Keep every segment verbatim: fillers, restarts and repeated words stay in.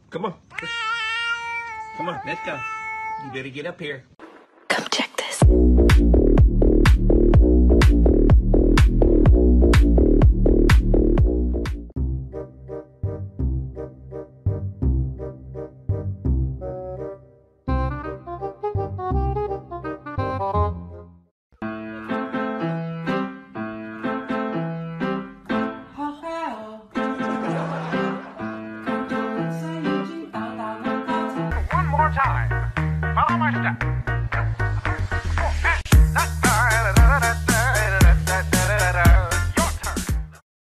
Come on. Come on, let's go. You better get up here. Come check this. One more time. Follow my step. Your turn.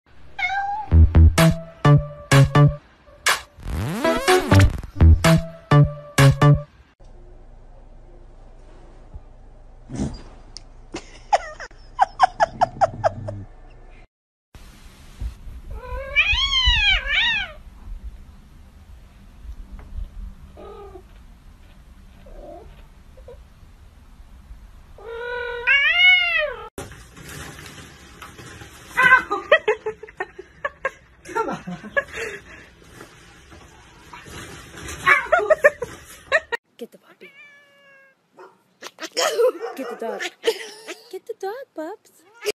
Get the puppy. Get the dog. Get the dog, Bubs.